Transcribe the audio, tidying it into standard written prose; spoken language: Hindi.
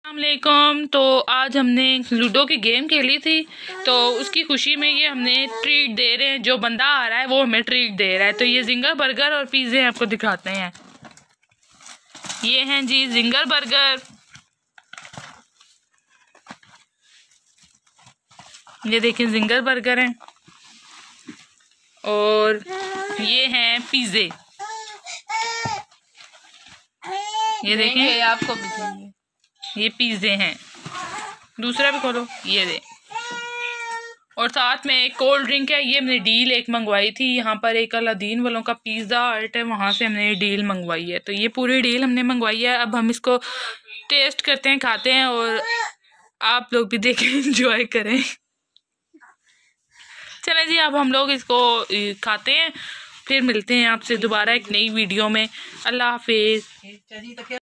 अस्सलामुअलैकुम। तो आज हमने लूडो की गेम खेली थी, तो उसकी खुशी में ये हमने ट्रीट दे रहे हैं। जो बंदा आ रहा है वो हमें ट्रीट दे रहा है। तो ये जिंगर बर्गर और पिज़्ज़े आपको दिखाते हैं। ये हैं जी जिंगर बर्गर, ये देखें जिंगर बर्गर हैं, और ये हैं पिज़्ज़े, ये देखें आपको भी चाहिए। ये पिज़्ज़े हैं। दूसरा भी खोलो, ये दे। और साथ में एक कोल्ड ड्रिंक है। ये हमने डील एक मंगवाई थी, यहाँ पर एक अलादीन वालों का पिज़्ज़ा हट है, वहाँ से हमने ये डील मंगवाई है। तो ये पूरी डील हमने मंगवाई है। अब हम इसको टेस्ट करते हैं, खाते हैं, और आप लोग भी देखें, एंजॉय करें। चलें जी, अब हम लोग इसको खाते हैं, फिर मिलते हैं आपसे दोबारा एक नई वीडियो में। अल्लाह हाफिज़।